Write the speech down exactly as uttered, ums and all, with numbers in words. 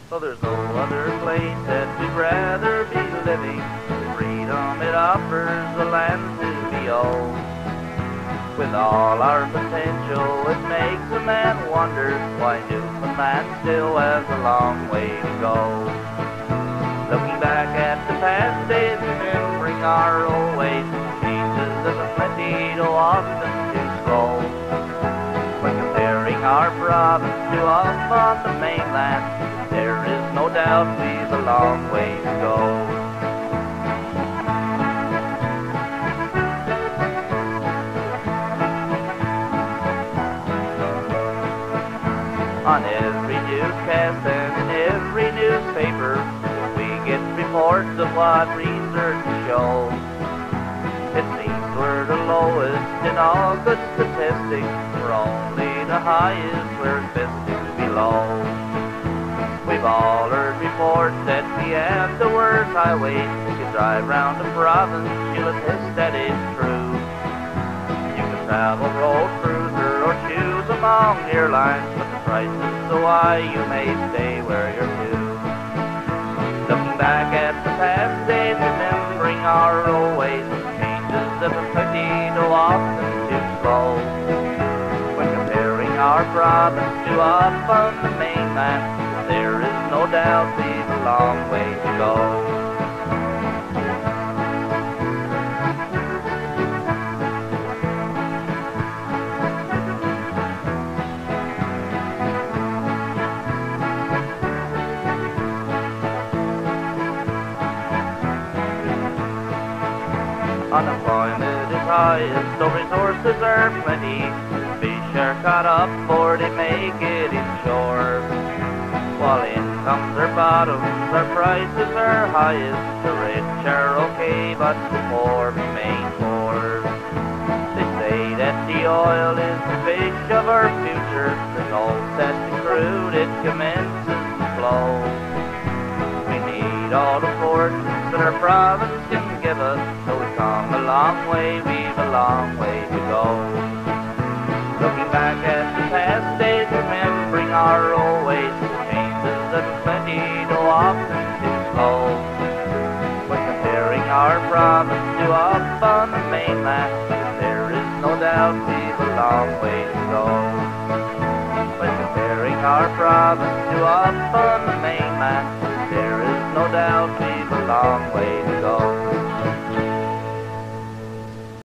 Well, there's no other place that we'd rather be living. The freedom it offers, the land to be owned. With all our potential, it makes a man wonder why Newfoundland still has a long way to go. Looking back at the past days, remembering our old ways, changes of a plenty too often too slow. When comparing our province to off on the mainland, there is no doubt we've a long way to go. On every newscast and in every newspaper, we get reports of what research shows. It seems we're the lowest in all good statistics, we're only the highest where it's best to be low. We've all heard reports that we have the worst highways. If you drive round the province, you'll attest that it's true. You can travel road cruiser or choose among airlines, but the price is so high you may stay where you're due. Looking back at the past days, remembering our old ways, changes of a pretty too often too slow. When comparing our province to up on the mainland, there is no doubt we've a long way to go. Unemployment is highest, though resources are plenty. Fish are caught up before they make it inshore. While incomes are bottoms, our prices are highest. The rich are okay, but the poor remain poor. They say that the oil is the fish of our future. There's no set to crude, it commences to flow. We need all the forces that our province can give us, so we've come a long way, we've a long way to go. Looking back at the past days, remembering our old ways, changes of plenty too often too slow. When comparing our province to up on the mainland, there is no doubt we've a long way to go. When comparing our province to up on the mainland, there is no doubt we've a long way to go.